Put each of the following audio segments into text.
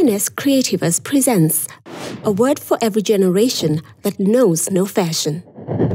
Luminous Creativus presents a word for every generation that knows no fashion.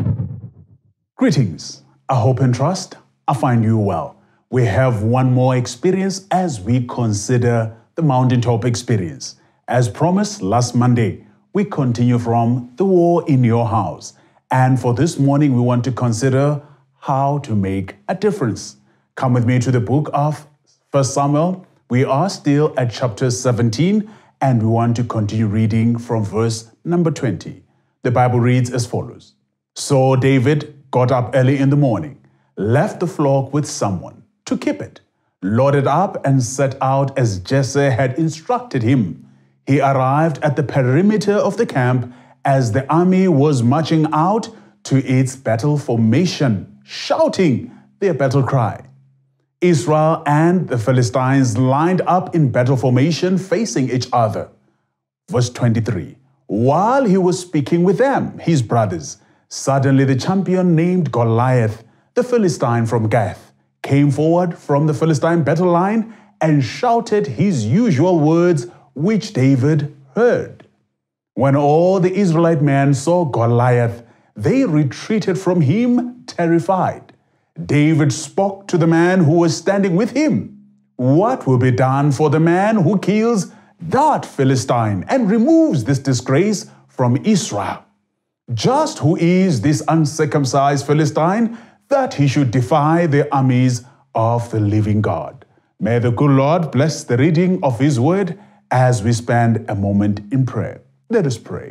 Greetings. I hope and trust I find you well. We have one more experience as we consider the mountaintop experience. As promised last Monday, we continue from the war in your house. And for this morning, we want to consider how to make a difference. Come with me to the book of 1 Samuel. We are still at chapter 17, and we want to continue reading from verse number 20. The Bible reads as follows. So David got up early in the morning, left the flock with someone to keep it, loaded up and set out as Jesse had instructed him. He arrived at the perimeter of the camp as the army was marching out to its battle formation, shouting their battle cry. Israel and the Philistines lined up in battle formation facing each other. Verse 23. While he was speaking with them, his brothers, suddenly the champion named Goliath, the Philistine from Gath, came forward from the Philistine battle line and shouted his usual words, which David heard. When all the Israelite men saw Goliath, they retreated from him terrified. David spoke to the man who was standing with him. What will be done for the man who kills that Philistine and removes this disgrace from Israel? Just who is this uncircumcised Philistine that he should defy the armies of the living God? May the good Lord bless the reading of his word as we spend a moment in prayer. Let us pray.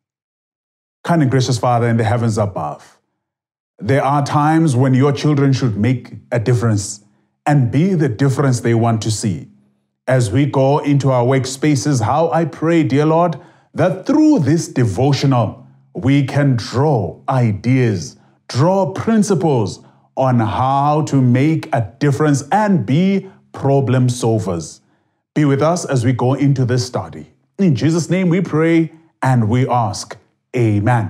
Kind and gracious Father in the heavens above, there are times when your children should make a difference and be the difference they want to see. As we go into our workspaces, how I pray, dear Lord, that through this devotional, we can draw ideas, draw principles on how to make a difference and be problem solvers. Be with us as we go into this study. In Jesus' name we pray and we ask, Amen.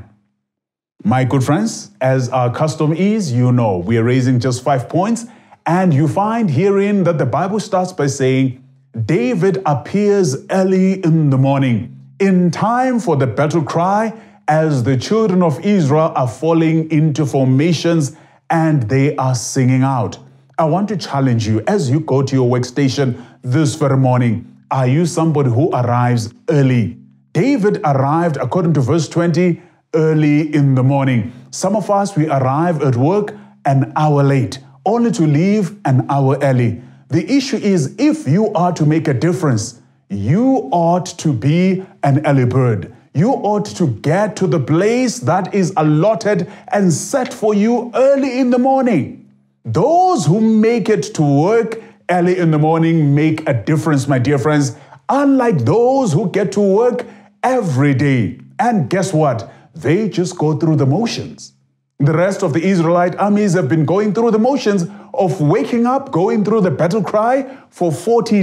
My good friends, as our custom is, you know, we are raising just 5 points, and you find herein that the Bible starts by saying, David appears early in the morning, in time for the battle cry, as the children of Israel are falling into formations and they are singing out. I want to challenge you as you go to your workstation this very morning. Are you somebody who arrives early? David arrived, according to verse 20, early in the morning. Some of us, we arrive at work an hour late, only to leave an hour early. The issue is, if you are to make a difference, you ought to be an early bird. You ought to get to the place that is allotted and set for you early in the morning. Those who make it to work early in the morning make a difference, my dear friends, unlike those who get to work every day. And guess what? They just go through the motions. The rest of the Israelite armies have been going through the motions of waking up, going through the battle cry for 40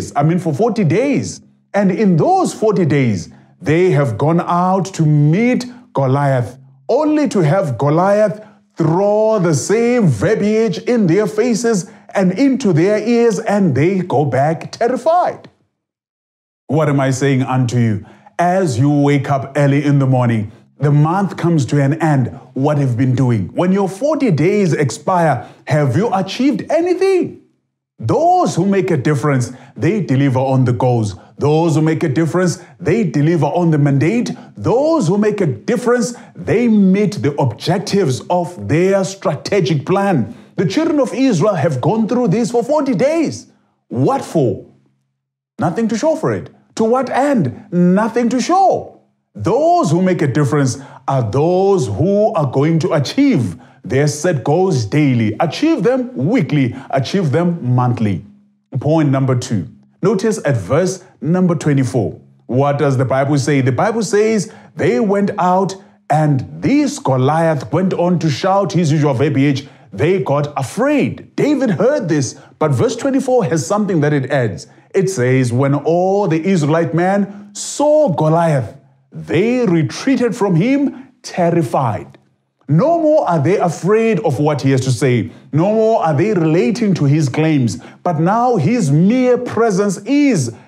days. And in those 40 days, they have gone out to meet Goliath, only to have Goliath throw the same verbiage in their faces and into their ears, and they go back terrified. What am I saying unto you? As you wake up early in the morning, the month comes to an end. What have you been doing? When your 40 days expire, have you achieved anything? Those who make a difference, they deliver on the goals. Those who make a difference, they deliver on the mandate. Those who make a difference, they meet the objectives of their strategic plan. The children of Israel have gone through this for 40 days. What for? Nothing to show for it. To what end? Nothing to show. Those who make a difference are those who are going to achieve their set goals daily, achieve them weekly, achieve them monthly. Point number 2. Notice at verse number 24. What does the Bible say? The Bible says they went out and this Goliath went on to shout his usual verbiage. They got afraid. David heard this, but verse 24 has something that it adds. It says, when all the Israelite men saw Goliath, they retreated from him terrified. No more are they afraid of what he has to say. No more are they relating to his claims. But now his mere presence is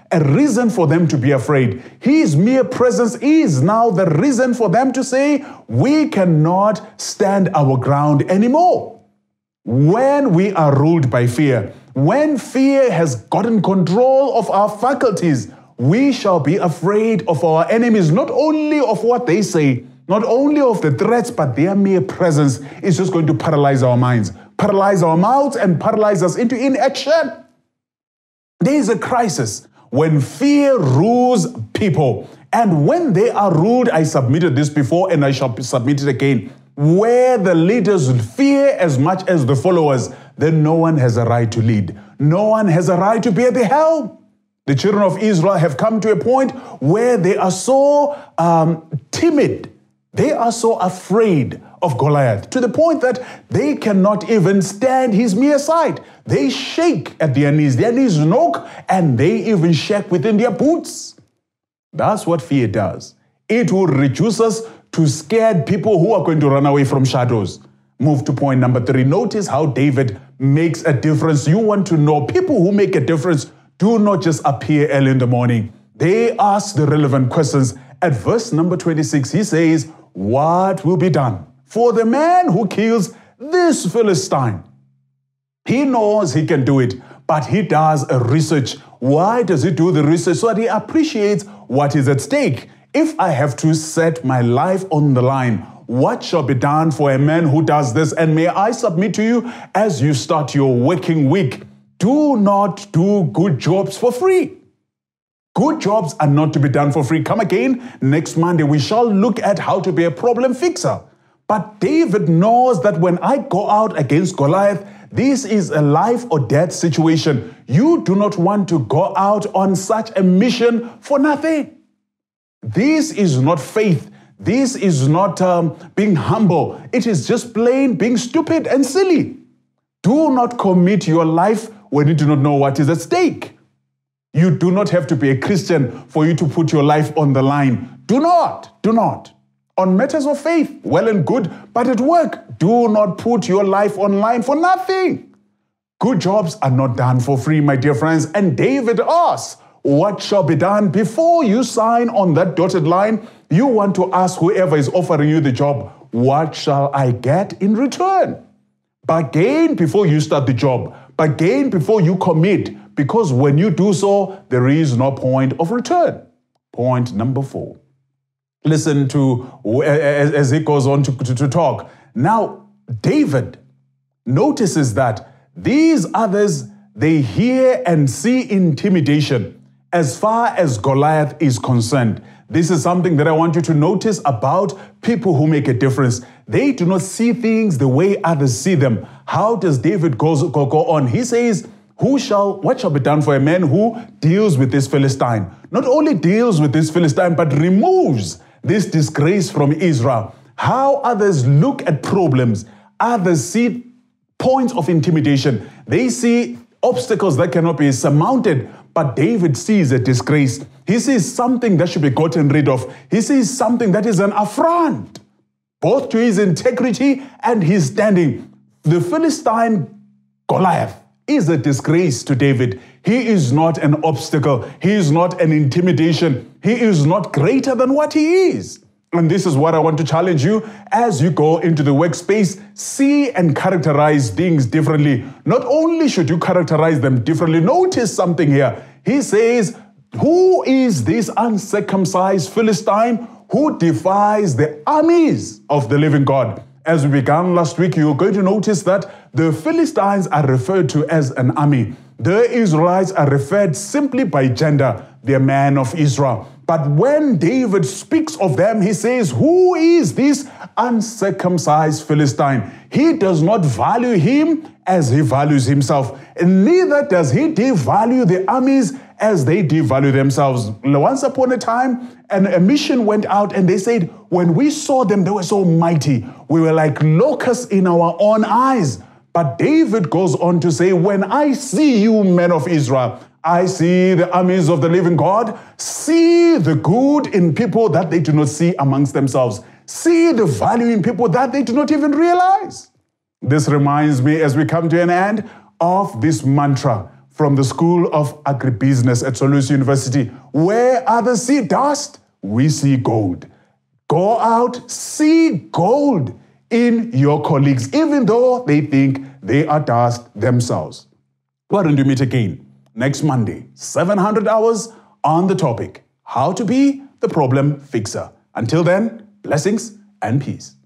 a reason for them to be afraid. His mere presence is now the reason for them to say, we cannot stand our ground anymore. When we are ruled by fear, when fear has gotten control of our faculties, we shall be afraid of our enemies, not only of what they say, not only of the threats, but their mere presence is just going to paralyze our minds, paralyze our mouths, and paralyze us into inaction. There is a crisis when fear rules people. And when they are ruled, I submitted this before and I shall submit it again, where the leaders fear as much as the followers, then no one has a right to lead. No one has a right to be at the helm. The children of Israel have come to a point where they are so timid. They are so afraid of Goliath, to the point that they cannot even stand his mere sight. They shake at their knees knock, and they even shake within their boots. That's what fear does. It will reduce us to scared people who are going to run away from shadows. Move to point number 3. Notice how David makes a difference. You want to know people who make a difference do not just appear early in the morning. They ask the relevant questions. At verse number 26, he says, what will be done for the man who kills this Philistine? He knows he can do it, but he does a research. Why does he do the research? So that he appreciates what is at stake. If I have to set my life on the line, what shall be done for a man who does this? And may I submit to you, as you start your working week, do not do good jobs for free. Good jobs are not to be done for free. Come again next Monday. We shall look at how to be a problem fixer. But David knows that when I go out against Goliath, this is a life or death situation. You do not want to go out on such a mission for nothing. This is not faith. This is not being humble. It is just plain being stupid and silly. Do not commit your life when you do not know what is at stake. You do not have to be a Christian for you to put your life on the line. Do not. On matters of faith, well and good, but at work, do not put your life online for nothing. Good jobs are not done for free, my dear friends. And David asks, what shall be done? Before you sign on that dotted line, you want to ask whoever is offering you the job, what shall I get in return? Bargain before you start the job. Bargain before you commit, because when you do so, there is no point of return. Point number 4. Listen to as he goes on to talk. Now, David notices that these others, they hear and see intimidation as far as Goliath is concerned. This is something that I want you to notice about people who make a difference. They do not see things the way others see them. How does David go on? He says, what shall be done for a man who deals with this Philistine? Not only deals with this Philistine, but removes this disgrace from Israel. How others look at problems. Others see points of intimidation. They see obstacles that cannot be surmounted. But David sees a disgrace. He sees something that should be gotten rid of. He sees something that is an affront, both to his integrity and his standing. The Philistine Goliath is a disgrace to David. He is not an obstacle. He is not an intimidation. He is not greater than what he is. And this is what I want to challenge you as you go into the workspace. See and characterize things differently. Not only should you characterize them differently, notice something here. He says, who is this uncircumcised Philistine who defies the armies of the living God? As we began last week, you're going to notice that the Philistines are referred to as an army. The Israelites are referred simply by gender, the man of Israel. But when David speaks of them, he says, who is this uncircumcised Philistine? He does not value him as he values himself. And neither does he devalue the armies as they devalue themselves. Once upon a time, a mission went out and they said, when we saw them, they were so mighty. We were like locusts in our own eyes. But David goes on to say, when I see you, men of Israel, I see the armies of the living God. See the good in people that they do not see amongst themselves. See the value in people that they do not even realize. This reminds me, as we come to an end, of this mantra. from the School of Agribusiness at Solusi University. Where others see dust, we see gold. Go out, see gold in your colleagues, even though they think they are dust themselves. Why don't you meet again next Monday, 700 hours on the topic, how to be the problem fixer. Until then, blessings and peace.